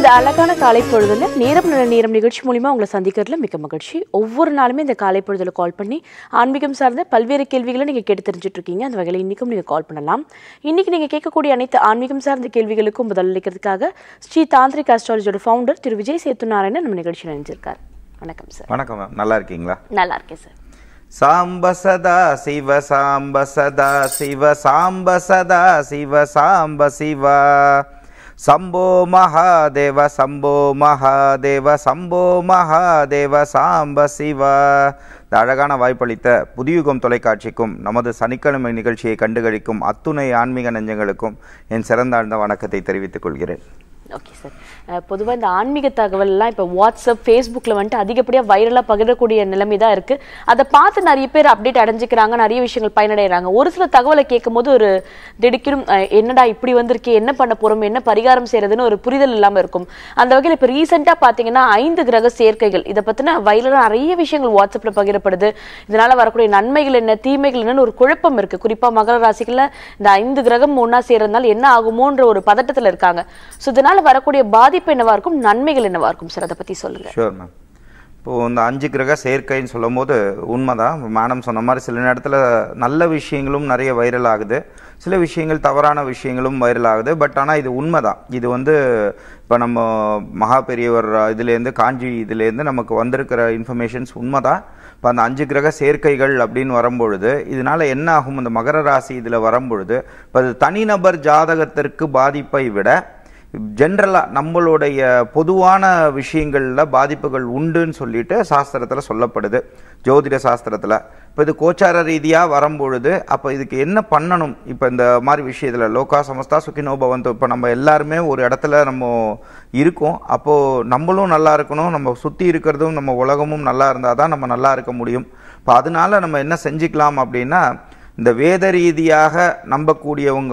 அழகான காலை பொழுதுல நேரம் நிகழ்ச்சி மூலமா உங்களை சந்திக்கிறதுல மிக்க மகிழ்ச்சி. ஒவ்வொரு நாளுமே இந்த காலை பொழுதுல கால் பண்ணி ஆன்மீகம் சார்ந்த பல்வேறு கேள்விகளை நீங்க கேட்டு தெரிஞ்சிட்டு இருக்கீங்க. அந்த வகையில் இன்னைக்கும் நீங்க கால் பண்ணலாம். இன்னைக்கு நீங்க கேட்கக்கூடிய அனைத்து ஆன்மீகம் சார்ந்த கேள்விகளுக்கும் பதிலளிக்கிறதுக்காக ஸ்ரீ தாந்திரிக் அஸ்ட்ராலஜியோட ஃபவுண்டர் திரு விஜய் சேத்து நாராயணன் நம்ம நிகழ்ச்சியில் நினைச்சிருக்காரு. வணக்கம் சார். வணக்கம் மேம், நல்லா இருக்கீங்களா? நல்லா இருக்கேன் சார். சாம்ப சதா சிவ சாம்ப சதா சிவ சாம்ப சதா சிவ சாம்ப சிவா சம்போ மகாதேவ சம்போ மகாதேவ சம்போ மகாதேவ சாம்ப சிவா. இந்த அழகான வாய்ப்பளித்த புதியுகம் தொலைக்காட்சிக்கும் நமது சனிக்கிழமை நிகழ்ச்சியை கண்டுகளிக்கும் அத்துணை ஆன்மீக நெஞ்சங்களுக்கும் என் சிறந்தாழ்ந்த வணக்கத்தை தெரிவித்துக் கொள்கிறேன். Okay sir. பொதுவாக இந்த ஆன்மீக தகவல்லாம் இப்போ வாட்ஸ்அப் ஃபேஸ்புக்கில் வந்துட்டு அதிகப்படியாக வைரலாக பகிரக்கூடிய நிலைமை தான் இருக்குது. அதை பார்த்து நிறைய பேர் அப்டேட் அடைஞ்சிக்கிறாங்க, நிறைய விஷயங்கள் பயனடைகிறாங்க. ஒரு சில தகவலை கேட்கும் போது ஒரு திடுக்கிடும் என்னடா இப்படி வந்திருக்கே, என்ன பண்ண போகிறோம், என்ன பரிகாரம் செய்யறதுன்னு ஒரு புரிதல் இல்லாமல் இருக்கும். அந்த வகையில் இப்போ ரீசெண்டாக பார்த்தீங்கன்னா 5 கிரக சேர்க்கைகள் இதை பற்றின வைரலாக நிறைய விஷயங்கள் வாட்ஸ்அப்பில் பகிரப்படுது. இதனால் வரக்கூடிய நன்மைகள் என்ன, தீமைகள் என்னன்னு ஒரு குழப்பம் இருக்குது. குறிப்பாக மகர ராசிகளில் இந்த 5 கிரகம் ஒன்றா சேர்றதுனால என்ன ஆகுமோன்ற ஒரு பதட்டத்தில் இருக்காங்க. ஸோ இதனால் வரக்கூடிய பாதிப்பு என்னவா இருக்கும், நன்மைகள் என்னவா இருக்கும் சார், அதை பத்தி சொல்லுங்க. Sure ma'am. இப்போது இந்த 5 கிரக சேர்க்கைன்னு சொல்லும் போது உண்மைதான், மேடம் சொன்ன மாதிரி சில நேரத்தில் நல்ல விஷயங்களும் நிறைய வைரல் ஆகுது, சில விஷயங்கள் தவறான விஷயங்களும் வைரல் ஆகுது. பட் ஆனால் இது உண்மைதான். இது இப்போ நம்ம மகா பெரியவர் இதுலேருந்து காஞ்சி இதுலேருந்து நமக்கு வந்திருக்கிற இன்ஃபர்மேஷன்ஸ் உண்மைதான். இப்போ அந்த 5 கிரக சேர்க்கைகள் அப்படின்னு வரும்பொழுது இதனால் என்ன ஆகும், இந்த மகர ராசி இதில் வரும்பொழுது இப்போ அது தனிநபர் ஜாதகத்திற்கு பாதிப்பை விட ஜென்ரலாக நம்மளுடைய பொதுவான விஷயங்களில் பாதிப்புகள் உண்டுன்னு சொல்லிட்டு சாஸ்திரத்தில் சொல்லப்படுது, ஜோதிட சாஸ்திரத்தில். இப்போ இது கோச்சார ரீதியாக வரும்பொழுது அப்போ இதுக்கு என்ன பண்ணணும், இப்போ இந்த மாதிரி விஷயத்தில் லோகா சமஸ்தா சுகினோ பவந்தோ, இப்போ நம்ம எல்லாருமே ஒரு இடத்துல நம்ம இருக்கோம், அப்போது நம்மளும் நல்லா இருக்கணும், நம்ம சுற்றி இருக்கிறதும் நம்ம உலகமும் நல்லா இருந்தால் தான் நம்ம நல்லா இருக்க முடியும். இப்போ அதனால நம்ம என்ன செஞ்சுக்கலாம் அப்படின்னா, இந்த வேத ரீதியாக நம்பக்கூடியவங்க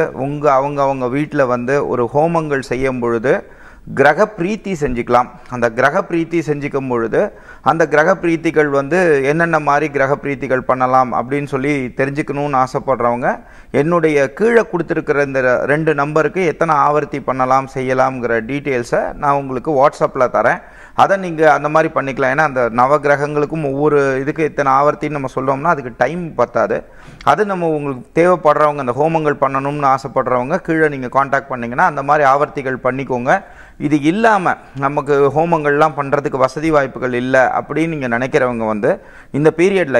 அவங்க வீட்டில் ஒரு ஹோமங்கள் செய்யும் பொழுது கிரக பிரீத்தி செஞ்சுக்கலாம். அந்த கிரக பிரீத்தி செஞ்சுக்கும் பொழுது அந்த கிரக பிரீத்திகள் என்னென்ன மாதிரி கிரக பிரீத்திகள் பண்ணலாம் அப்படின்னு சொல்லி தெரிஞ்சுக்கணும்னு ஆசைப்படுறவங்க என்னுடைய கீழே கொடுத்துருக்கிற இந்த 2 நம்பருக்கு எத்தனை ஆவர்த்தி பண்ணலாம் செய்யலாம்ங்கிற டீட்டெயில்ஸை நான் உங்களுக்கு வாட்ஸ்அப்பில் தரேன். அதை நீங்கள் அந்த மாதிரி பண்ணிக்கலாம். ஏன்னா அந்த நவகிரகங்களுக்கும் ஒவ்வொரு இதுக்கு இத்தனை ஆவர்த்தின்னு நம்ம சொல்கிறோம்னா அதுக்கு டைம் பத்தாது. அது நம்ம உங்களுக்கு தேவைப்படுறவங்க, அந்த ஹோமங்கள் பண்ணணும்னு ஆசைப்படுறவங்க கீழே நீங்கள் காண்டாக்ட் பண்ணிங்கன்னா அந்த மாதிரி ஆவர்த்திகள் பண்ணிக்கோங்க. இது இல்லாமல் நமக்கு ஹோமங்கள்லாம் பண்ணுறதுக்கு வசதி வாய்ப்புகள் இல்லை அப்படின்னு நீங்கள் நினைக்கிறவங்க இந்த பீரியடில்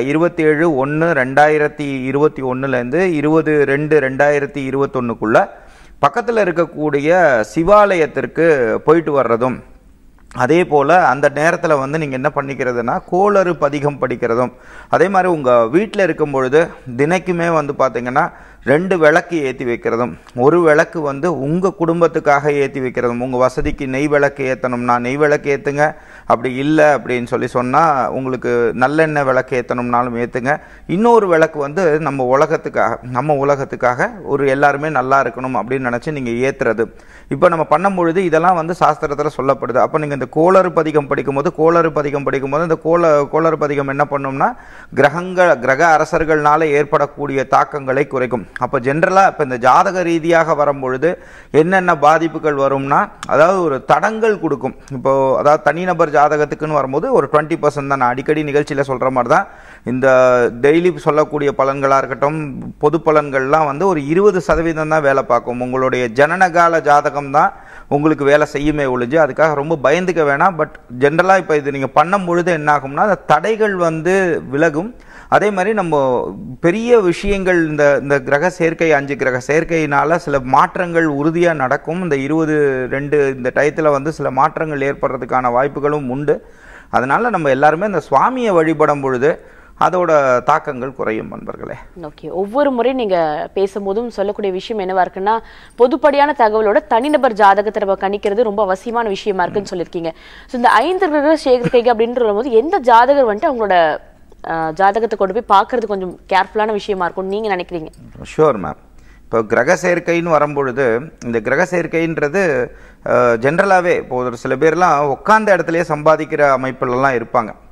27/1/2021 20/2/2021 பக்கத்தில் இருக்கக்கூடிய சிவாலயத்திற்கு போயிட்டு வர்றதும், அதே போல் அந்த நேரத்தில் நீங்கள் என்ன பண்ணிக்கிறதுனா கோளறு பதிகம் படிக்கிறதும், அதே மாதிரி உங்கள் வீட்டில் இருக்கும் பொழுது தினைக்குமே பார்த்திங்கன்னா 2 விளக்கு ஏற்றி வைக்கிறதும், ஒரு விளக்கு உங்கள் குடும்பத்துக்காக ஏற்றி வைக்கிறதும். உங்கள் வசதிக்கு நெய் விளக்கு ஏற்றணும்னா நெய் விளக்கு ஏற்றுங்க, அப்படி இல்லை அப்படின்னு சொன்னால் உங்களுக்கு நல்லெண்ணெய் விளக்கு ஏற்றணும்னாலும் ஏற்றுங்க. இன்னொரு விளக்கு நம்ம உலகத்துக்காக ஒரு எல்லாருமே நல்லா இருக்கணும் அப்படின்னு நினச்சி நீங்கள் ஏற்றுறது. இப்போ நம்ம பண்ணும்பொழுது இதெல்லாம் சாஸ்திரத்தில் சொல்லப்படுது. அப்போ நீங்கள் இந்த கோளறு பதிகம் படிக்கும்போது இந்த கோளறு பதிகம் என்ன பண்ணும்னா கிரக அரசர்களால் ஏற்படக்கூடிய தாக்கங்களை குறைக்கும். அப்போ ஜென்ரலாக இப்போ இந்த ஜாதக ரீதியாக வரும்பொழுது என்னென்ன பாதிப்புகள் வரும்னா, அதாவது ஒரு தடங்கள் கொடுக்கும். இப்போது அதாவது தனிநபர் ஜாதகத்துக்குன்னு வரும்போது ஒரு 20% தான். நான் அடிக்கடி நிகழ்ச்சியில் சொல்கிற மாதிரி தான் இந்த டெய்லி சொல்லக்கூடிய பலன்களாக இருக்கட்டும், பொது பலன்கள்லாம் ஒரு 20% தான் வேலை பார்க்கும். உங்களுடைய ஜனனகால ஜாதகம் தான் உங்களுக்கு வேலை செய்யுமே ஒழிஞ்சு அதுக்காக ரொம்ப பயந்துக்க வேணாம். பட் ஜென்ரலாக இப்போ இது நீங்கள் பண்ணும் பொழுது என்ன ஆகும்னா அந்த தடைகள் விலகும். அதே மாதிரி நம்ம பெரிய விஷயங்கள் இந்த கிரக சேர்க்கை 5 கிரக சேர்க்கையினால் சில மாற்றங்கள் உறுதியாக நடக்கும். இந்த 22 இந்த டயத்தில் சில மாற்றங்கள் ஏற்படுறதுக்கான வாய்ப்புகளும் உண்டு. அதனால் நம்ம எல்லாருமே இந்த சுவாமியை வழிபடும் பொழுது அதோட தாக்கங்கள் குறையும் நண்பர்களே. ஓகே, ஒவ்வொரு முறை நீங்க பேசும்போதும் சொல்லக்கூடிய விஷயம் என்னவா இருக்குன்னா, பொதுப்படியான தகவலோட தனிநபர் ஜாதகத்தை நம்ம கணிக்கிறது ரொம்ப அவசியமான விஷயமா இருக்குன்னு சொல்லியிருக்கீங்க. ஸோ இந்த 5 கிரக சேர்க்கை அப்படின்ற போது எந்த ஜாதகர் அவங்களோட ஜாதகத்தை கொண்டு போய் பார்க்கறது கொஞ்சம் கேர்ஃபுல்லான விஷயமா இருக்கும் நீங்க நினைக்கிறீங்க? Sure ma'am. இப்போ கிரக சேர்க்கைன்னு வரும்பொழுது இந்த கிரக சேர்க்கைன்றது ஜென்ரலாகவே இப்போ ஒரு சில பேர்லாம் உட்கார்ந்த இடத்துலையே சம்பாதிக்கிற அமைப்புலலாம் இருப்பாங்க.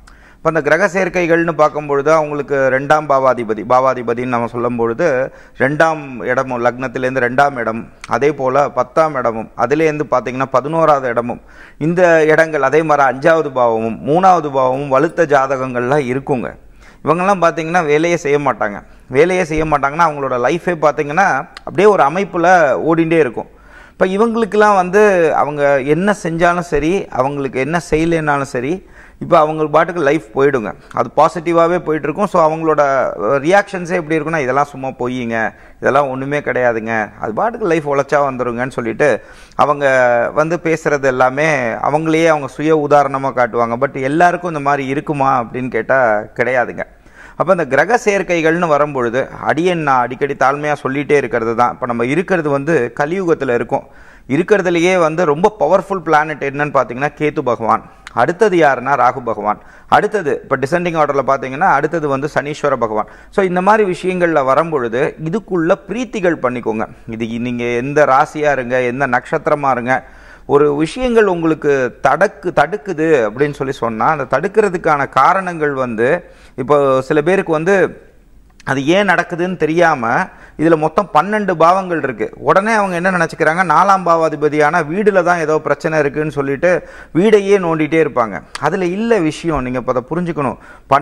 இப்போ அந்த கிரக சேர்க்கைகள்னு பார்க்கும்பொழுது அவங்களுக்கு 2ஆம் பாவாதிபதின்னு நம்ம சொல்லும் பொழுது 2ஆம் இடமும் லக்னத்திலேருந்து 2ஆம் இடம், அதே போல் 10ஆம் இடமும், அதுலேருந்து பார்த்தீங்கன்னா 11ஆவது இடமும், இந்த இடங்கள் அதே மாதிரி 5ஆவது பாவமும் 3ஆவது பாவமும் வலுத்த ஜாதகங்கள்லாம் இருக்குங்க. இவங்கெல்லாம் பார்த்தீங்கன்னா வேலையே செய்ய மாட்டாங்கன்னா அவங்களோட லைஃபே பார்த்தீங்கன்னா அப்படியே ஒரு அமைப்பில் ஓடிண்டே இருக்கும். இப்போ இவங்களுக்கெல்லாம் அவங்க என்ன செஞ்சாலும் சரி, அவங்களுக்கு என்ன செய்யலைன்னாலும் சரி, இப்போ அவங்க பாட்டுக்கு லைஃப் போயிடுங்க, அது பாசிட்டிவாகவே போயிட்டுருக்கும். ஸோ அவங்களோட ரியாக்ஷன்ஸே எப்படி இருக்குன்னா, இதெல்லாம் சும்மா பொய்யுங்க, இதெல்லாம் ஒன்றுமே கிடையாதுங்க, அது பாட்டுக்கு லைஃப் உழைச்சா வந்துடுங்கன்னு சொல்லிட்டு அவங்க பேசுகிறது எல்லாமே அவங்களையே அவங்க சுய உதாரணமாக காட்டுவாங்க. பட் எல்லாருக்கும் இந்த மாதிரி இருக்குமா அப்படின்னு கேட்டால் கிடையாதுங்க. அப்போ இந்த கிரக சேர்க்கைகள்னு வரும்பொழுது நான் அடிக்கடி தாழ்மையாக சொல்லிகிட்டே இருக்கிறது தான், இப்போ நம்ம இருக்கிறது கலியுகத்தில் இருக்கும். இருக்கிறதுலையே ரொம்ப பவர்ஃபுல் பிளானட் என்னன்னு பார்த்தீங்கன்னா கேது பகவான். அடுத்தது யாருன்னா ராகு பகவான். அடுத்தது இப்போ டிசெண்டிங் ஆர்டரில் பார்த்தீங்கன்னா அடுத்தது சனீஸ்வர பகவான். ஸோ இந்த மாதிரி விஷயங்களில் வரும்பொழுது இதுக்குள்ள பிரீத்திகள் பண்ணிக்கோங்க. இது நீங்கள் எந்த ராசியாக இருங்க, எந்த நட்சத்திரமாக இருங்க, ஒரு விஷயங்கள் உங்களுக்கு தடுக்குது அப்படின்னு சொன்னால் அந்த தடுக்கிறதுக்கான காரணங்கள் இப்போ சில பேருக்கு அது ஏன் நடக்குதுன்னு தெரியாமல் இதில் மொத்தம் 12 பாவங்கள் இருக்குது. உடனே அவங்க என்ன நினச்சிக்கிறாங்க, 4ஆம் பாவாதிபதியான வீடில் தான் ஏதோ பிரச்சனை இருக்குதுன்னு சொல்லிட்டு வீடையே நோண்டிகிட்டே இருப்பாங்க. அதில் இல்லை விஷயம். நீங்கள் இப்போ அதை புரிஞ்சுக்கணும்.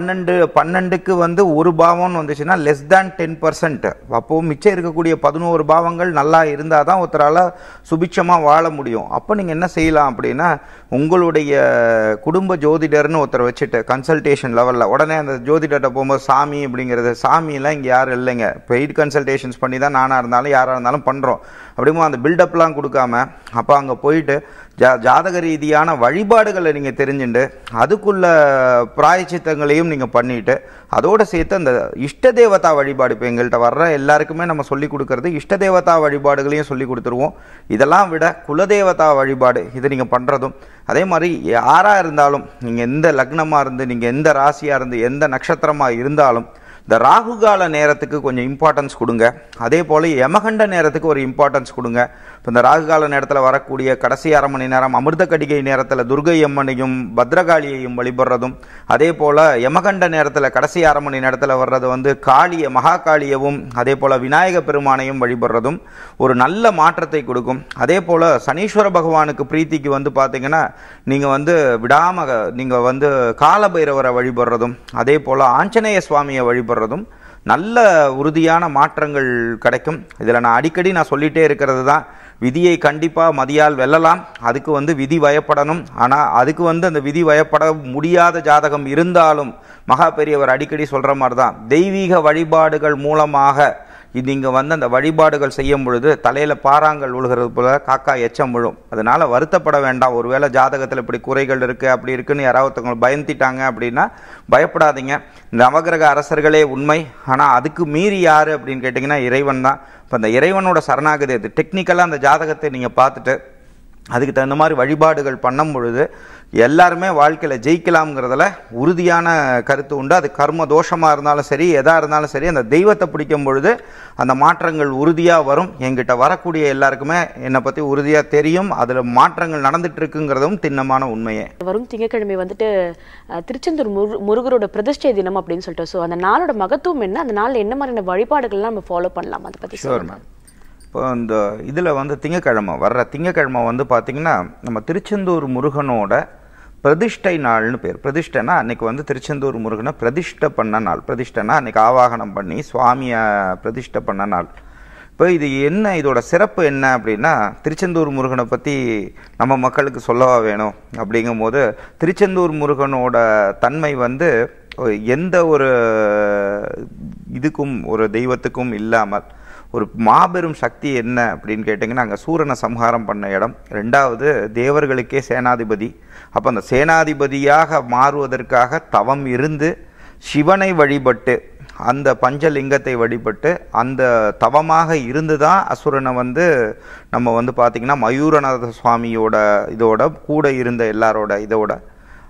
12க்கு ஒரு பாவம்னு வந்துச்சுன்னா லெஸ் தேன் 10%. அப்போது மிச்சம் இருக்கக்கூடிய 11 பாவங்கள் நல்லா இருந்தால் தான் ஒருத்தரால் சுபிட்சமாக வாழ முடியும். அப்போ நீங்கள் என்ன செய்யலாம் அப்படின்னா, உங்களுடைய குடும்ப ஜோதிடர்னு ஒருத்தர் வச்சுட்டு கன்சல்டேஷன் லெவலில் உடனே அந்த ஜோதிடர்கிட்ட போகும்போது சாமி அப்படிங்கிறது, சாமியெல்லாம் இங்கே யாரும் இல்லைங்க, பெய்டு கன்சல்டேஷன் பண்ணி தான் நானாக இருந்தாலும் யாராக இருந்தாலும் பண்ணுறோம். அப்படிமா அந்த பில்டப்லாம் கொடுக்காம அப்போ அங்கே போயிட்டு ஜாதக ரீதியான வழிபாடுகளை நீங்கள் தெரிஞ்சுட்டு அதுக்குள்ள பிராயச்சித்தங்களையும் நீங்கள் பண்ணிட்டு அதோடு சேர்த்து அந்த இஷ்ட தேவதா வழிபாடு, இப்போ எங்கள்கிட்ட வர்ற எல்லாருக்குமே நம்ம சொல்லி கொடுக்கறது இஷ்ட தேவதா வழிபாடுகளையும் சொல்லி கொடுத்துருவோம். இதெல்லாம் விட குலதேவதா வழிபாடு இது நீங்கள் பண்ணுறதும், அதே மாதிரி யாராக இருந்தாலும் நீங்கள் எந்த லக்னமாக இருந்து, நீங்கள் எந்த ராசியாக இருந்து, எந்த நட்சத்திரமாக இருந்தாலும் இந்த ராகுகால நேரத்துக்கு கொஞ்சம் இம்பார்ட்டன்ஸ் கொடுங்க. அதே போல் யமகண்ட நேரத்துக்கு ஒரு இம்பார்ட்டன்ஸ் கொடுங்க. இப்போ இந்த ராகுகால நேரத்தில் வரக்கூடிய கடைசி 1/2 மணி நேரம் அமிர்த கடிகை நேரத்தில் துர்கை அம்மனையும் பத்ரகாளியையும் வழிபடுறதும், அதே போல் யமகண்ட நேரத்தில் கடைசி 1/2 மணி நேரத்தில் வர்றது மகாகாளியவும் அதே போல் விநாயக பெருமானையும் வழிபடுறதும் ஒரு நல்ல மாற்றத்தை கொடுக்கும். அதே போல் சனீஸ்வர பகவானுக்கு பிரீத்திக்கு பார்த்தீங்கன்னா நீங்கள் விடாமல் நீங்கள் காலபைரவரை வழிபடுறதும், அதே போல் ஆஞ்சநேய சுவாமியை வழிபடுறதும் நல்ல உறுதியான மாற்றங்கள் கிடைக்கும். இதில் நான் அடிக்கடி சொல்லிகிட்டே இருக்கிறது தான், விதியை கண்டிப்பாக மதியால் வெல்லலாம். அதுக்கு விதி வயப்படணும். ஆனால் அதுக்கு அந்த விதி வயப்பட முடியாத ஜாதகம் இருந்தாலும் மகா பெரியவர் அடிக்கடி சொல்கிற மாதிரி தான், தெய்வீக வழிபாடுகள் மூலமாக நீங்கள் அந்த வழிபாடுகள் செய்யும் பொழுது தலையில் பாறாங்கள் விழுகிறது போல காக்கா எச்சம் விழும். அதனால் வருத்தப்பட வேண்டாம். ஒருவேளை ஜாதகத்தில் இப்படி குறைகள் இருக்குது அப்படி இருக்குன்னு யாராவது பயந்துட்டாங்க அப்படின்னா பயப்படாதீங்க. நவகிரக அரசர்களே உண்மை, ஆனால் அதுக்கு மீறி யார் அப்படின்னு கேட்டிங்கன்னா இறைவன் தான். இப்போ அந்த இறைவனோட சரணாகதி அது டெக்னிக்கலாக அந்த ஜாதகத்தை நீங்கள் பார்த்துட்டு அதுக்கு தகுந்த மாதிரி வழிபாடுகள் பண்ணும் பொழுது எல்லாருமே வாழ்க்கையில் ஜெயிக்கலாம்ங்கிறதுல உறுதியான கருத்து உண்டு. அது கர்ம தோஷமாக இருந்தாலும் சரி, எதாக இருந்தாலும் சரி, அந்த தெய்வத்தை பிடிக்கும் பொழுது அந்த மாற்றங்கள் உறுதியாக வரும். என்கிட்ட வரக்கூடிய எல்லாருக்குமே என்னை பற்றி உறுதியாக தெரியும், அதில் மாற்றங்கள் நடந்துட்டு இருக்குங்கிறதும் திண்ணமான உண்மையே. வரும் திங்கட்கிழமை திருச்செந்தூர் முருகரோட பிரதிஷ்டை தினம் அப்படின்னு சொல்லிட்டு, ஸோ அந்த நாளோட மகத்துவம் என்ன, அந்த நாளில் என்ன மாதிரியான வழிபாடுகள்லாம் நம்ம ஃபாலோ பண்ணலாம், அதை பற்றி சொல்லுங்க. இப்போ இந்த இதில் திங்கக்கிழமை வர்ற திங்கக்கிழமை பார்த்திங்கன்னா நம்ம திருச்செந்தூர் முருகனோட பிரதிஷ்டை நாள்னு பேர். பிரதிஷ்டைனா அன்றைக்கி திருச்செந்தூர் முருகனை பிரதிஷ்டை பண்ண நாள். பிரதிஷ்டைனா அன்றைக்கி ஆவாகனம் பண்ணி சுவாமியை பிரதிஷ்டை பண்ண நாள். இப்போ இது என்ன, இதோட சிறப்பு என்ன அப்படின்னா, திருச்செந்தூர் முருகனை பற்றி நம்ம மக்களுக்கு சொல்லவா வேணும் அப்படிங்கும் போது, திருச்செந்தூர் முருகனோட தன்மை எந்த ஒரு இதுக்கும் ஒரு தெய்வத்துக்கும் இல்லாமல் ஒரு மாபெரும் சக்தி என்ன அப்படின்னு கேட்டிங்கன்னா, அங்கே சூரனை சம்ஹாரம் பண்ண இடம். 2வது தேவர்களுக்கே சேனாதிபதி. அப்போ அந்த சேனாதிபதியாக மாறுவதற்காக தவம் இருந்து சிவனை வழிபட்டு அந்த பஞ்சலிங்கத்தை வழிபட்டு அந்த தவமாக இருந்து தான் அசுரனை நம்ம பார்த்திங்கன்னா மயூரநாத சுவாமியோட இதோட கூட இருந்த எல்லாரோட இதோட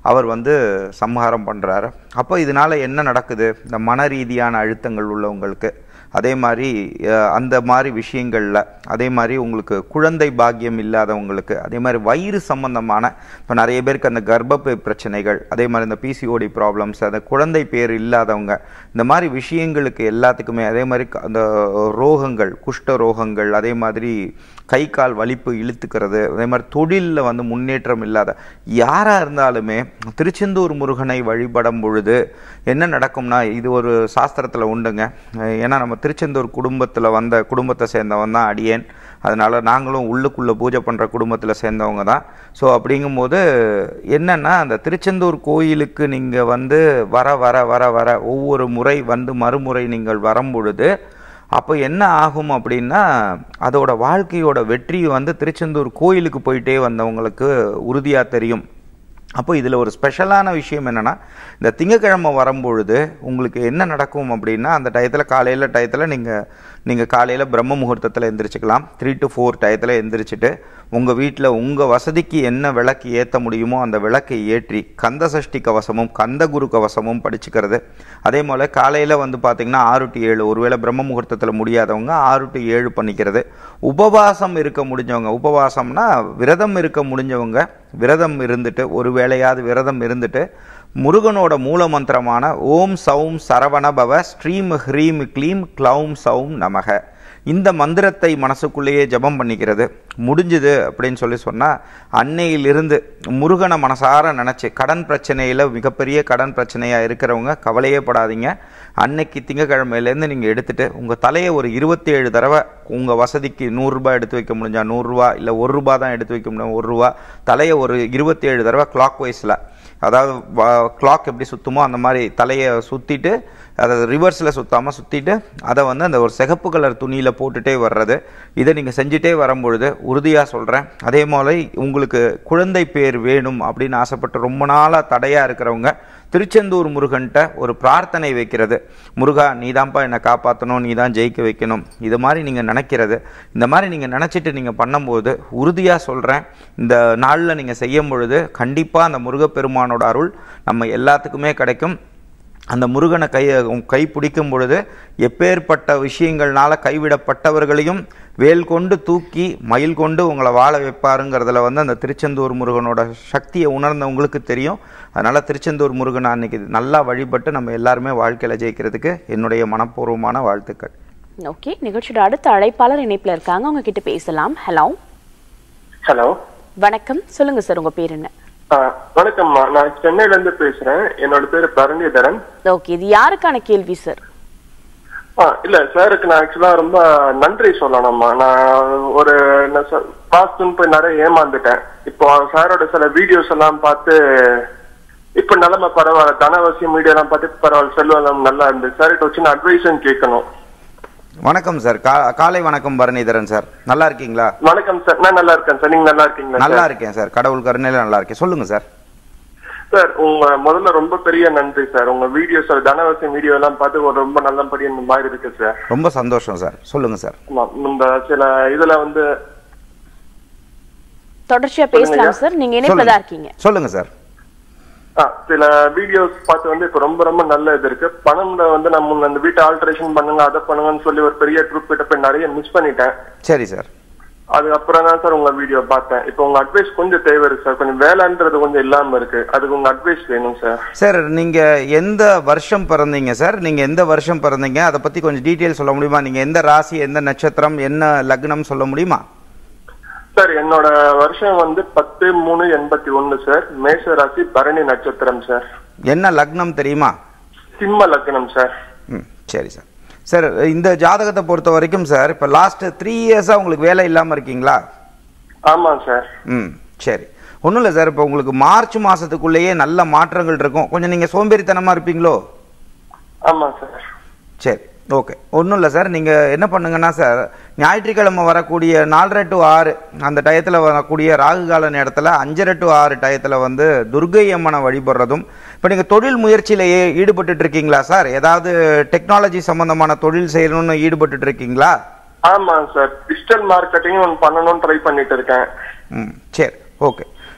அவர் வந்து சம்ஹாரம் பண்ணுறாரு. அப்போ இதனால் என்ன நடக்குது? இந்த மன ரீதியான அழுத்தங்கள் உள்ளவங்களுக்கு, அதே மாதிரி அந்த மாதிரி விஷயங்களில், அதே மாதிரி உங்களுக்கு குழந்தை பாக்கியம் இல்லாதவங்களுக்கு, அதே மாதிரி வயிறு சம்பந்தமான இப்போ நிறைய பேருக்கு அந்த கர்ப்பப்பை பிரச்சனைகள், அதே மாதிரி இந்த பிசிஓடி ப்ராப்ளம்ஸ், அந்த குழந்தை பேர் இல்லாதவங்க, இந்த மாதிரி விஷயங்களுக்கு எல்லாத்துக்குமே, அதே மாதிரி அந்த ரோகங்கள், குஷ்ட ரோகங்கள், அதே மாதிரி கை கால் வலிப்பு இழுத்துக்கிறது, அதே மாதிரி தொழிலில் வந்து முன்னேற்றம் இல்லாத யாராக இருந்தாலுமே திருச்செந்தூர் முருகனை வழிபடும் பொழுது என்ன நடக்கும்னா, இது ஒரு சாஸ்திரத்தில் உண்டுங்க. ஏன்னா நம்ம திருச்செந்தூர் குடும்பத்தை சேர்ந்தவன் தான் அடியேன். அதனால் நாங்களும் உள்ளுக்குள்ளே பூஜை பண்ணுற குடும்பத்தில் சேர்ந்தவங்க தான். ஸோ அப்படிங்கும்போது என்னென்னா, அந்த திருச்செந்தூர் கோயிலுக்கு நீங்கள் வந்து வர வர வர வர ஒவ்வொரு முறை வந்து மறுமுறை நீங்கள் வரும் பொழுது அப்போ என்ன ஆகும் அப்படின்னா, அதோட வாழ்க்கையோட வெற்றி வந்து திருச்செந்தூர் கோயிலுக்கு போயிட்டே வந்தவங்களுக்கு உறுதியாக தெரியும். அப்போ இதில் ஒரு ஸ்பெஷலான விஷயம் என்னென்னா, இந்த திங்கக்கிழமை வரும்பொழுது உங்களுக்கு என்ன நடக்கும் அப்படின்னா, அந்த டயத்தில் நீங்கள் காலையில் பிரம்ம முகூர்த்தத்தில் எந்திரிச்சிக்கலாம். 3 to 4 டயத்தில் எந்திரிச்சிட்டு உங்கள் வீட்டில் உங்கள் வசதிக்கு என்ன விளக்கு ஏற்ற முடியுமோ அந்த விளக்கை ஏற்றி கந்த சஷ்டி கவசமும் கந்த குரு கவசமும் படிச்சுக்கிறது. அதே போல் காலையில் வந்து பார்த்திங்கன்னா 6 to 7, ஒருவேளை பிரம்ம முகூர்த்தத்தில் முடியாதவங்க 6 to 7 பண்ணிக்கிறது. உபவாசம் இருக்க முடிஞ்சவங்க, உபவாசம்னா விரதம் இருக்க முடிஞ்சவங்க விரதம் இருந்துட்டு, ஒரு வேளையாவது விரதம் இருந்துட்டு முருகனோட மூல மந்திரமான ஓம் சௌம் சரவண பவ ஸ்ரீம் ஹ்ரீம் க்ளீம் க்ளௌம் சௌம் நமக, இந்த மந்திரத்தை மனசுக்குள்ளேயே ஜபம் பண்ணிக்கிறது. முடிஞ்சுது அப்படின்னு சொன்னால் அன்னையிலிருந்து முருகனை மனசார நினச்சி, கடன் பிரச்சனையில் மிகப்பெரிய கடன் பிரச்சனையாக இருக்கிறவங்க கவலையே படாதீங்க. அன்னைக்கு திங்கக்கிழமையிலேருந்து நீங்கள் எடுத்துகிட்டு உங்கள் தலையை ஒரு 27 தடவை உங்கள் வசதிக்கு 100 ரூபாய் எடுத்து வைக்க முடிஞ்சா 100 ரூபா, இல்லை 1 ரூபா தான் எடுத்து வைக்க முடியும் 1 ரூபா, தலையை ஒரு 27 தடவை கிளாக் வைஸில், அதாவது கிளாக் எப்படி சுற்றுமோ அந்த மாதிரி தலையை சுற்றிட்டு, அதை ரிவர்ஸில் சுற்றாமல் சுற்றிட்டு அதை வந்து அந்த ஒரு சிகப்பு கலர் துணியில் போட்டுகிட்டே வர்றது. இதை நீங்கள் செஞ்சுட்டே வரும்பொழுது உறுதியாக சொல்கிறேன். அதே மாதிரி உங்களுக்கு குழந்தை பேர் வேணும் அப்படின்னு ஆசைப்பட்டு ரொம்ப நாளாக தடையாக இருக்கிறவங்க திருச்செந்தூர் முருகன்கிட்ட ஒரு பிரார்த்தனை வைக்கிறது. முருகா, நீ தான்ப்பா என்னை காப்பாற்றணும், நீ தான் ஜெயிக்க வைக்கணும், இது மாதிரி நீங்கள் நினைக்கிறது. இந்த மாதிரி நீங்கள் நினச்சிட்டு நீங்கள் பண்ணும்போது உறுதியாக சொல்கிறேன், இந்த நாளில் நீங்கள் செய்யும் பொழுது கண்டிப்பாக அந்த முருகப்பெருமானோட அருள் நம்ம எல்லாத்துக்குமே கிடைக்கும். அந்த முருகனை கை பிடிக்கும் பொழுது எப்பேற்பட்ட விஷயங்கள்னால கைவிடப்பட்டவர்களையும் வேல் கொண்டு தூக்கி மயில் கொண்டு உங்களை வாழ வைப்பாருங்கிறதுல வந்து அந்த திருச்செந்தூர் முருகனோட சக்தியை உணர்ந்தவங்களுக்கு தெரியும். அதனால் திருச்செந்தூர் முருகனை அன்னைக்கு நல்லா வழிபட்டு நம்ம எல்லாருமே வாழ்க்கையில் ஜெயிக்கிறதுக்கு என்னுடைய மனப்பூர்வமான வாழ்த்துக்கள். ஓகே, நிகழ்ச்சியோட அடுத்த அழைப்பாளர் இணைப்பில் இருக்காங்க, அவங்க கிட்ட பேசலாம். ஹலோ. ஹலோ, வணக்கம். சொல்லுங்க சார், உங்க பேர் என்ன? வணக்கம்மா, நான் சென்னையில இருந்து பேசுறேன். என்னோட பேரு பரணிதரன். ஓகே, இது யாருக்கான கேள்வி சார்? இல்ல சாருக்கு நான் ஆக்சுவலா ரொம்ப நன்றி சொல்லணும்மா. நான் ஒரு பாஸ்ட்னு போய் நிறைய ஏமாந்துட்டேன். இப்போ சாரோட சில வீடியோஸ் எல்லாம் பார்த்து இப்ப நிலைமை பரவாயில்ல, தனவசியம் மீடியா எல்லாம் பார்த்து பரவாயில்ல, செல்வம் நல்லா இருந்துச்சு. சார்கிட்ட வச்சு நான் அட்வைஸும் கேட்கணும். வணக்கம் சார், காலை வணக்கம் பரணிதரன் சார், நல்லா இருக்கீங்களா? வணக்கம் சார், நான் நல்லா இருக்கேன் சார், நீங்க நல்லா இருக்கீங்களா? நல்லா இருக்கேன் சார், கடவுள் கருணையில நல்லா இருக்கேன். சொல்லுங்க சார். சார், உங்க முதல்ல ரொம்ப பெரிய நன்றி சார். உங்க வீடியோ சார், தனவசியம் வீடியோ எல்லாம் பார்த்து ஒரு ரொம்ப நல்லபடியா இந்த மாதிரி இருக்கு சார். ரொம்ப சந்தோஷம் சார், சொல்லுங்க சார். இந்த சில இதுல வந்து தொடர்ச்சியா பேசலாம் சார், நீங்க இணைப்பதா இருக்கீங்க. சொல்லுங்க சார். சில வீடியோஸ் பார்த்து வந்து இப்ப ரொம்ப ரொம்ப நல்ல இது இருக்கு. பணம்ல வந்து நம்ம அந்த வீட்டை ஆல்டரேஷன் பண்ணுங்க, அதை பண்ணுங்கன்னு சொல்லி ஒரு பெரிய ட்ரூப் கிட்ட போய் நிறைய மிஸ் பண்ணிட்டேன். சரி சார். அதுக்கப்புறம் தான் சார் உங்க வீடியோ பார்த்தேன். இப்போ உங்க அட்வைஸ் கொஞ்சம் தேவை இருக்கு சார். கொஞ்சம் வேலைன்றது கொஞ்சம் இல்லாம இருக்கு, அதுக்கு உங்க அட்வைஸ் வேணும் சார். சார், நீங்க எந்த வருஷம் பிறந்தீங்க சார்? நீங்க எந்த வருஷம் பிறந்தீங்க, அதை பத்தி கொஞ்சம் டீட்டெயில் சொல்ல முடியுமா? நீங்க எந்த ராசி, எந்த நட்சத்திரம், என்ன லக்னம் சொல்ல முடியுமா சார்? என்னோட வருஷம் வந்து 10/3/81 சார். மேஷ ராசி, பரணி நட்சத்திரம் சார். என்ன லக்னம் தெரியுமா? சிம்ம லக்னம் சார். சரி சார். சார், இந்த ஜாதகத்தை பொறுத்த வரைக்கும் சார், இப்போ லாஸ்ட் 3 இயர்ஸா உங்களுக்கு வேலை இல்லாமல் இருக்கீங்களா? ஆமா சார். சரி, ஒன்றும் இல்லை சார். இப்போ உங்களுக்கு மார்ச் மாதத்துக்குள்ளேயே நல்ல மாற்றங்கள் இருக்கும். கொஞ்சம் நீங்கள் சோம்பேறித்தனமாக இருப்பீங்களோ? ஆமா சார். சரி, ஓகே, ஒன்றும் இல்லை சார். நீங்கள் என்ன பண்ணுங்கன்னா சார், ஞாயிற்றுக்கிழமை வரக்கூடிய 4:30 to 6 அந்த டயத்தில் வரக்கூடிய ராகு கால நேரத்தில் 5:30 to 6 டயத்தில் வந்து துர்கை அம்மனை வழிபடுறதும். இப்போ நீங்கள் தொழில் முயற்சியிலேயே ஈடுபட்டு இருக்கீங்களா சார்? ஏதாவது டெக்னாலஜி சம்பந்தமான தொழில் செய்யணும்னு ஈடுபட்டு இருக்கீங்களா? ஆமாங்க சார், டிஜிட்டல் மார்க்கெட்டிங் பண்ணணும்னு ட்ரை பண்ணிட்டு இருக்கேன். சரி, ஓகே.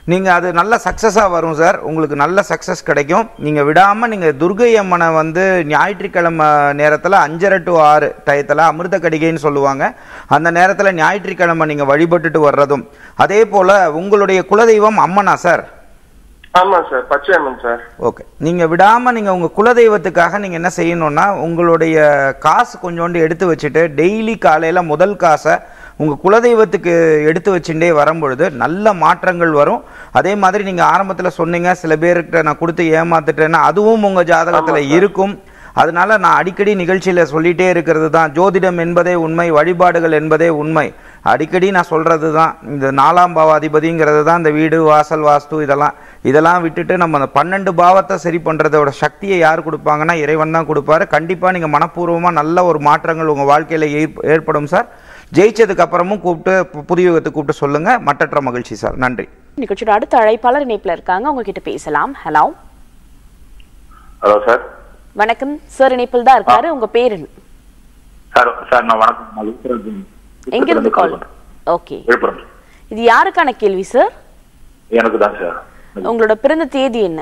நீங்கள் அது நல்ல சக்ஸஸாக வரும் சார். உங்களுக்கு நல்ல சக்ஸஸ் கிடைக்கும். நீங்கள் விடாமல் நீங்கள் துர்கை அம்மனை வந்து ஞாயிற்றுக்கிழமை நேரத்தில் 5:30 to 6 டயத்தில் அமிர்த கடிகைன்னு சொல்லுவாங்க. அந்த நேரத்தில் ஞாயிற்றுக்கிழமை நீங்கள் வழிபட்டுட்டு வர்றதும், அதே போல் உங்களுடைய குலதெய்வம் அம்மனா சார்? ஆமாம் சார், பச்சை அம்மன் சார். ஓகே, நீங்கள் விடாமல் நீங்கள் உங்கள் குலதெய்வத்துக்காக நீங்கள் என்ன செய்யணும்னா, உங்களுடைய காசு கொஞ்சோண்டு எடுத்து வச்சுட்டு டெய்லி காலையில் முதல் காசை உங்கள் குலதெய்வத்துக்கு எடுத்து வச்சுட்டே வரும்பொழுது நல்ல மாற்றங்கள் வரும். அதே மாதிரி நீங்கள் ஆரம்பத்தில் சொன்னீங்க சில பேர்கிட்ட நான் கொடுத்து ஏமாத்துட்டேன்னா, அதுவும் உங்கள் ஜாதகத்தில் இருக்கும். அதனால நான் அடிக்கடி நிகழ்ச்சியில் சொல்லிகிட்டே இருக்கிறது தான், ஜோதிடம் என்பதே உண்மை, வழிபாடுகள் என்பதே உண்மை. அடிக்கடி நான் சொல்கிறது தான், இந்த 4ஆம் பாவாதிபதிங்கிறது தான் இந்த வீடு வாசல் வாஸ்து இதெல்லாம் விட்டுட்டு நம்ம அந்த 12 பாவத்தை சரி பண்ணுறதோட சக்தியை யார் கொடுப்பாங்கன்னா இறைவன் தான் கொடுப்பாரு. கண்டிப்பாக நீங்கள் மனப்பூர்வமாக நல்ல ஒரு மாற்றங்கள் உங்கள் வாழ்க்கையில் ஏற்படும் சார். ஜெயிச்சதுக்கு அப்புறமும் கூப்பிட்டு புதுயுகத்துக்கு கூப்பிட்டு சொல்லுங்க. மற்றற்ற மகிழ்ச்சி சார். நன்றி. நிகழ்ச்சியோட அடுத்த அழைப்பாளர் இணைப்புல இருக்காங்க, உங்ககிட்ட பேசலாம். Hello hello sir. வணக்கம் சார், இணைப்பில் தான் இருக்காரு. உங்க பேர் என்ன சார்? சார் நான் வணக்கம். எங்க இருந்து கால்? ஓகே, இது யாருக்கான கேள்வி சார்? எனக்கு தான் சார். உங்களோட பிறந்த தேதி என்ன?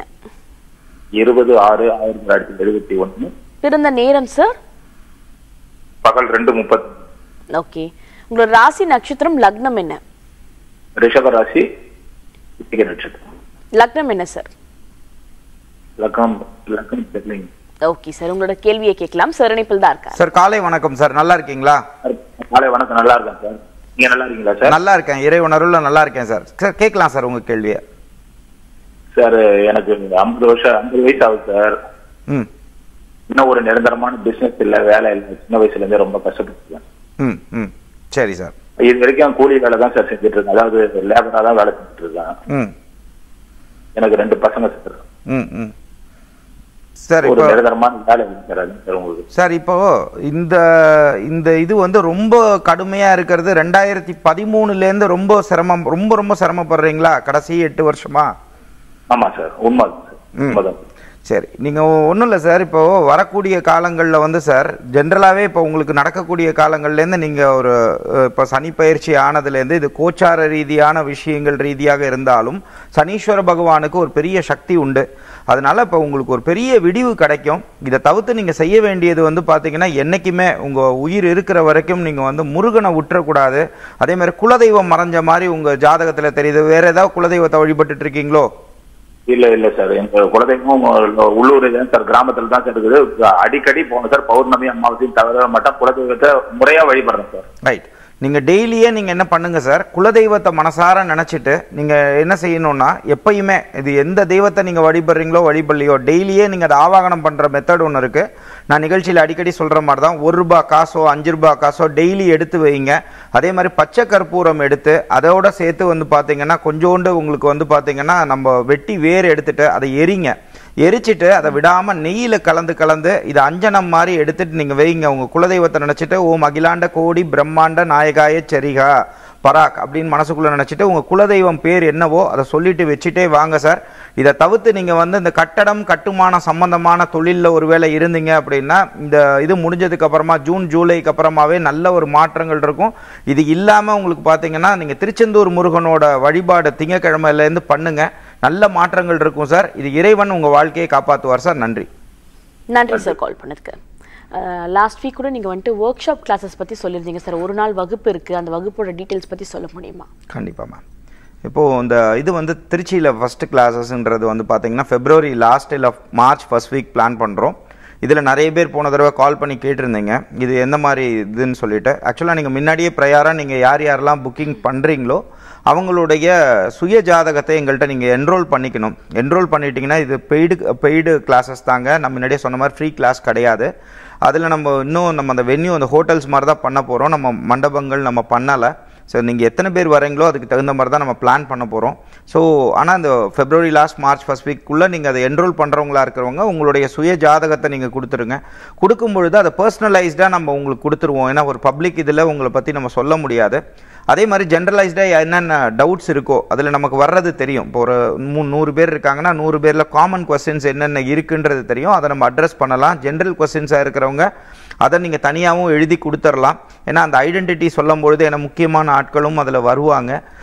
20/6/1971. பிறந்த நேரம் சார்? பகல் 2:30. ஓகே, உங்களோட ராசி நட்சத்திரம் லக்னம் என்ன? ரிஷப ராசி நட்சத்திரம். லக்னம் என்ன சார்? லக்னம் தெரியலைங்க. ஓகே சார், உங்களோட கேள்வியை கேட்கலாம் சார். இணைப்பில் தான் இருக்காரு. சார் காலை வணக்கம் சார், நல்லா இருக்கீங்களா? காலை வணக்கம், நல்லா இருக்கேன் சார். நீங்க நல்லா இருக்கீங்களா சார்? நல்லா இருக்கேன், இறைவனருள்ல நல்லா இருக்கேன் சார். சார் கேட்கலாம் சார் உங்க கேள்வியை. சார் எனக்கு 50 வயசு ஆகுது சார். இன்னும் ஒரு நிரந்தரமான பிசினஸ் இல்ல, வேலை இல்லை. சின்ன வயசுல இருந்தே ரொம்ப கஷ்டப்பட்டுருக்கேன். சரி சார். இது வரைக்கும் கூலி வேலை தான் சார் செஞ்சுட்டு இருக்கேன், அதாவது லேபரா தான் வேலை செஞ்சுட்டு இருக்கேன். எனக்கு 2 பசங்க சார். சார் ஒரு நிரந்தரமான வேலை சார் உங்களுக்கு. சார் இப்போ இந்த இது வந்து ரொம்ப கடுமையா இருக்கிறது 2013 ரொம்ப சிரமப்படுறீங்களா கடைசி 8 வருஷமா? ஆமா சார், உண்மைதான். சரி, நீங்கள் ஒன்றும் இல்லை சார். இப்போ வரக்கூடிய காலங்களில் வந்து சார் ஜென்ரலாகவே இப்போ உங்களுக்கு நடக்கக்கூடிய காலங்கள்லேருந்து நீங்கள் இப்போ சனி பயிற்சி ஆனதுலேருந்து இது கோச்சார ரீதியான விஷயங்கள் ரீதியாக இருந்தாலும் சனீஸ்வர பகவானுக்கு ஒரு பெரிய சக்தி உண்டு. அதனால இப்போ உங்களுக்கு ஒரு பெரிய விடிவு கிடைக்கும். இதை தவிர்த்து நீங்கள் செய்ய வேண்டியது வந்து பார்த்தீங்கன்னா, என்றைக்குமே உங்கள் உயிர் இருக்கிற வரைக்கும் நீங்கள் வந்து முருகனை விட்டுறக்கூடாது. அதே மாதிரி குலதெய்வம் மறைஞ்ச மாதிரி உங்கள் ஜாதகத்தில் தெரியுது. வேற ஏதாவது குலதெய்வத்தை வழிபட்டு இருக்கீங்களோ? இல்ல சார், எங்க குலதெய்வம் உள்ளூர் சார், கிராமத்துல தான் சார் இருக்குது. அடிக்கடி போன சார், பௌர்ணமி அமாவாசையும் தவிர மட்டும் குலதெய்வத்தை முறையா வழிபடுறேன் சார். ரைட். நீங்கள் டெய்லியே நீங்கள் என்ன பண்ணுங்க சார், குலதெய்வத்தை மனசார நினச்சிட்டு நீங்கள் என்ன செய்யணும்னா, எப்பயுமே இது எந்த தெய்வத்தை நீங்கள் வழிபடுறீங்களோ வழிபடலையோ டெய்லியே நீங்கள் அதை ஆவாகனம் பண்ணுற மெத்தட் ஒன்று இருக்குது. நான் நிகழ்ச்சியில் அடிக்கடி சொல்கிற மாதிரி தான், 1 ரூபாய் காசோ 5 ரூபாய் காசோ டெய்லி எடுத்து வைங்க. அதே மாதிரி பச்சை கற்பூரம் எடுத்து அதோட சேர்த்து வந்து பார்த்தீங்கன்னா கொஞ்சோண்டு உங்களுக்கு வந்து பார்த்தீங்கன்னா நம்ம வெட்டி வேர் எடுத்துட்டு அதை எரிங்க. எரிச்சிட்டு அதை விடாமல் நெய்யில் கலந்து இது அஞ்சனம் மாதிரி எடுத்துட்டு நீங்கள் வைங்க. உங்கள் குலதெய்வத்தை நினச்சிட்டு ஓம் அகிலாண்ட கோடி பிரம்மாண்ட நாயகாய சரிகா பராக் அப்படின்னு மனசுக்குள்ளே நினச்சிட்டு உங்கள் குலதெய்வம் பேர் என்னவோ அதை சொல்லிட்டு வச்சுட்டே வாங்க சார். இதை தவிர்த்து நீங்கள் வந்து இந்த கட்டுமான சம்பந்தமான தொழிலில் ஒருவேளை இருந்தீங்க அப்படின்னா, இந்த இது முடிஞ்சதுக்கு அப்புறமா ஜூன் ஜூலைக்கு அப்புறமாவே நல்ல ஒரு மாற்றங்கள் இருக்கும். இது இல்லாமல் உங்களுக்கு பார்த்தீங்கன்னா நீங்கள் திருச்செந்தூர் முருகனோட வழிபாடு திங்கக்கிழமையிலேருந்து பண்ணுங்க, நல்ல மாற்றங்கள் இருக்கும் சார். இது இறைவன் உங்கள் வாழ்க்கையை காப்பாற்றுவார் சார். நன்றி. நன்றி சார் கால் பண்ணதுக்கு. லாஸ்ட் வீக் கூட நீங்கள் வந்துட்டு ஒர்க் ஷாப் கிளாஸஸ் பற்றி சொல்லியிருந்தீங்க சார். ஒரு நாள் வகுப்பு இருக்குது, அந்த வகுப்போட டீட்டெயில்ஸ் பற்றி சொல்ல முடியுமா? கண்டிப்பாக மேம். இப்போது இந்த இது வந்து திருச்சியில் ஃபஸ்ட்டு கிளாஸஸ்ன்றது வந்து பார்த்தீங்கன்னா February லாஸ்ட் இல்லை March ஃபர்ஸ்ட் வீக் பிளான் பண்ணுறோம். இதில் நிறைய பேர் போன தடவை கால் பண்ணி கேட்டிருந்தீங்க இது எந்த மாதிரி இதுன்னு சொல்லிட்டு. ஆக்சுவலாக நீங்கள் முன்னாடியே ப்ரையராக நீங்கள் யாரெல்லாம் புக்கிங் பண்ணுறீங்களோ அவங்களுடைய சுய ஜாதகத்தை எங்கள்கிட்ட நீங்கள் என்ரோல் பண்ணிக்கணும். என்ரோல் பண்ணிட்டீங்கன்னா இது பெய்டு கிளாஸஸ் தாங்க. நம்ம முன்னாடியே சொன்ன மாதிரி ஃப்ரீ கிளாஸ் கிடையாது. அதில் நம்ம அந்த வென்யூ அந்த ஹோட்டல்ஸ் மாதிரி தான் பண்ண போகிறோம். நம்ம மண்டபங்கள் நம்ம பண்ணலை. ஸோ நீங்கள் எத்தனை பேர் வரீங்களோ அதுக்கு தகுந்த மாதிரி தான் நம்ம பிளான் பண்ண போகிறோம். ஸோ ஆனால் இந்த February லாஸ்ட் March ஃபர்ஸ்ட் வீக்குள்ளே நீங்கள் அதை என்ரோல் பண்ணுறவங்களா இருக்கிறவங்க உங்களுடைய சுய ஜாதகத்தை நீங்கள் கொடுத்துருங்க. கொடுக்கும்பொழுது அதை பர்சனலைஸ்டாக நம்ம உங்களுக்கு கொடுத்துருவோம். ஏன்னா ஒரு பப்ளிக் இதில் உங்களை பற்றி நம்ம சொல்ல முடியாது. அதே மாதிரி ஜென்ரலைஸ்டாக என்னென்ன டவுட்ஸ் இருக்கோ அதில் நமக்கு வர்றது தெரியும். இப்போ ஒரு 100 பேர் இருக்காங்கன்னா 100 பேரில் காமன் கொஸ்டின்ஸ் என்னென்ன இருக்குன்றது தெரியும். அதை நம்ம அட்ரஸ் பண்ணலாம். ஜென்ரல் கொஸ்டின்ஸாக இருக்கிறவங்க அதை நீங்கள் தனியாகவும் எழுதி கொடுத்துடலாம். ஏன்னா அந்த ஐடென்டிட்டி சொல்லும் பொழுது ஏன்னா முக்கியமான ஆட்களும் அதில் வருவாங்க.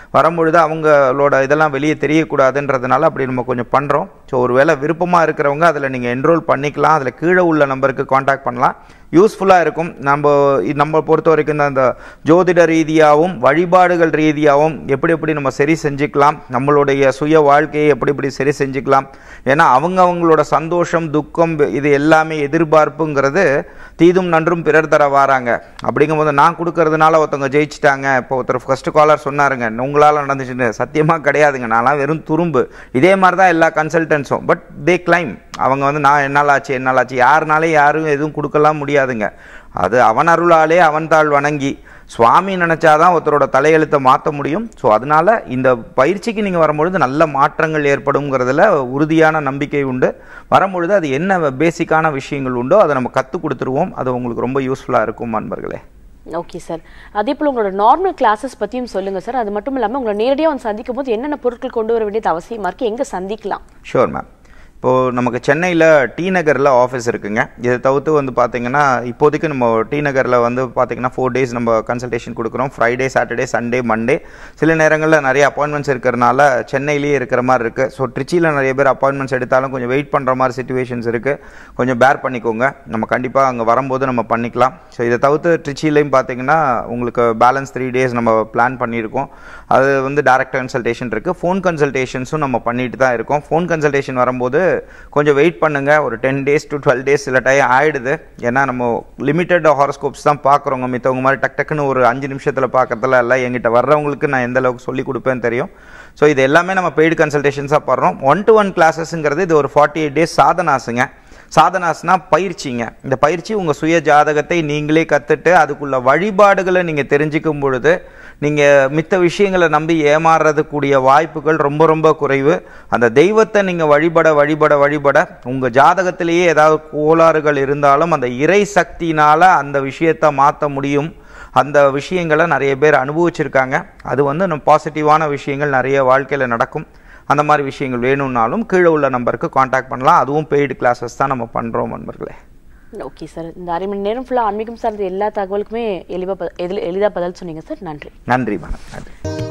வரும்பொழுது அவங்களோட இதெல்லாம் வெளியே தெரியக்கூடாதுன்றதுனால அப்படி நம்ம கொஞ்சம் பண்ணுறோம். ஸோ ஒரு வேளை விருப்பமாக இருக்கிறவங்க அதில் நீங்கள் என்ரோல் பண்ணிக்கலாம். அதில் கீழே உள்ள நம்பருக்கு காண்டாக்ட் பண்ணலாம். யூஸ்ஃபுல்லாக இருக்கும். நம்ம பொறுத்த வரைக்கும் அந்த ஜோதிட ரீதியாகவும் வழிபாடுகள் ரீதியாகவும் எப்படி நம்ம சரி செஞ்சுக்கலாம், நம்மளுடைய சுய வாழ்க்கையை எப்படி சரி செஞ்சுக்கலாம். ஏன்னா அவங்களோட சந்தோஷம் துக்கம் இது எல்லாமே எதிர்பார்ப்புங்கிறது தீதும் நன்றும் பிறர் தர வாராங்க. அப்படிங்கும்போது நான் கொடுக்கறதுனால ஒருத்தவங்க ஜெயிச்சிட்டாங்க. இப்போ ஒருத்தர் ஃபர்ஸ்ட் காலர் சொன்னாருங்க, உங்களால் நடந்துச்சுன்னு. சத்தியமாக கிடையாதுங்க. நான்லாம் வெறும் துரும்பு. இதே மாதிரி தான் எல்லா கன்சல்டன்ஸும். பட் தே கிளைம் அவங்க நான் என்னால் ஆச்சு யாருனாலே யாரும் எதுவும் கொடுக்கலாம் முடியாதுங்க. அது அவன் அருளாலே அவன் தாள் வணங்கி சுவாமி நினைச்சாதான் ஒருத்தரோட தலையெழுத்தை மாற்ற முடியும். ஸோ அதனால இந்த பயிற்சிக்கு நீங்கள் வரும்பொழுது நல்ல மாற்றங்கள் ஏற்படுங்கிறதுல உறுதியான நம்பிக்கை உண்டு. வரும்பொழுது அது என்ன பேசிக்கான விஷயங்கள் உண்டோ அதை நம்ம கற்றுக் கொடுத்துருவோம். அது உங்களுக்கு ரொம்ப யூஸ்ஃபுல்லாக இருக்கும் நண்பர்களே. Okay sir. அதே போல் உங்களோட நார்மல் கிளாஸஸ் பற்றியும் சொல்லுங்கள் சார். அது மட்டும் இல்லாமல் உங்களை நேரடியாக வந்து சந்திக்கும் போது என்னென்ன பொருட்கள் கொண்டு வர வேண்டியது அவசியமாக இருக்குது, எங்கே சந்திக்கலாம்? Sure ma'am. இப்போது நமக்கு சென்னையில் டி நகரில் ஆஃபீஸ் இருக்குங்க. இதை தவிர்த்து வந்து பார்த்திங்கன்னா இப்போதைக்கு நம்ம டி நகரில் வந்து பார்த்திங்கன்னா 4 days நம்ம கன்சல்டேஷன் கொடுக்குறோம். Friday, Saturday, Sunday, Monday. சில நேரங்களில் நிறைய அப்பாயின்மெண்ட்ஸ் இருக்கிறனால சென்னையிலேயே இருக்கிற மாதிரி இருக்குது. ஸோ ட்ரிச்சியில் நிறைய பேர் அப்பாயின்மெண்ட்ஸ் எடுத்தாலும் கொஞ்சம் வெயிட் பண்ணுற மாதிரி சிச்சுவேஷன்ஸ் இருக்குது. கொஞ்சம் பேர் பண்ணிக்கோங்க. நம்ம கண்டிப்பாக அங்கே வரும்போது நம்ம பண்ணிக்கலாம். ஸோ இதை தவிர்த்து ட்ரிச்சிலையும் பார்த்திங்கன்னா உங்களுக்கு பேலன்ஸ் 3 days நம்ம பிளான் பண்ணியிருக்கோம். அது வந்து டைரக்ட் கன்சல்டேஷன் இருக்குது. ஃபோன் கன்சல்டேஷன்ஸும் நம்ம பண்ணிட்டு தான் இருக்கோம். ஃபோன் கன்சல்டேஷன் வரும்போது கொஞ்சம் வெயிட் பண்ணுங்க. ஒரு 10 days to 12 days சில டைம் ஆயிடுது. ஏன்னா நம்ம லிமிட்டட் ஹாரோஸ்கோப்ஸ் தான் பார்க்குறோங்க. மித்தவங்க மாதிரி டக்குன்னு ஒரு 5 நிமிஷத்தில் பார்க்கறதுல எல்லாம் எங்கிட்ட வர்றவங்களுக்கு நான் எந்த அளவுக்கு சொல்லி கொடுப்பேன்னு தெரியும். ஸோ இது எல்லாமே நம்ம பெய்டு கன்சல்டேஷன்ஸாக பண்ணுறோம். 1-to-1 கிளாஸஸ்ங்கிறது இது ஒரு 48 days சாதனாசுங்க. சாதனாஸ்னா பயிற்சிங்க. இந்த பயிற்சி உங்கள் சுய ஜாதகத்தை நீங்களே கற்றுட்டு அதுக்குள்ள வழிபாடுகளை நீங்கள் தெரிஞ்சுக்கும் பொழுது நீங்கள் மித்த விஷயங்களை நம்பி ஏமாறுறதுக்கூடிய வாய்ப்புகள் ரொம்ப ரொம்ப குறைவு. அந்த தெய்வத்தை நீங்கள் வழிபட உங்கள் ஜாதகத்திலேயே ஏதாவது கோளாறுகள் இருந்தாலும் அந்த இறை சக்தினால் அந்த விஷயத்தை மாற்ற முடியும். அந்த விஷயங்களை நிறைய பேர் அனுபவிச்சிருக்காங்க. அது வந்து நம்ம பாசிட்டிவான விஷயங்கள் நிறைய வாழ்க்கையில் நடக்கும். அந்த மாதிரி விஷயங்கள் வேணும்னாலும் கீழே உள்ள நம்பருக்கு காண்டாக்ட் பண்ணலாம். அதுவும் பெய்டு கிளாஸஸ் தான் நம்ம பண்ணுறோம் நண்பர்களே. Okay sir. இந்த 1/2 மணி நேரம் ஃபுல்லாக ஆன்மீகம் சார்ந்த எல்லா தகவலுக்குமே எளிதாக பதில் சொன்னீங்க சார். நன்றி. நன்றி மேடம். நன்றி.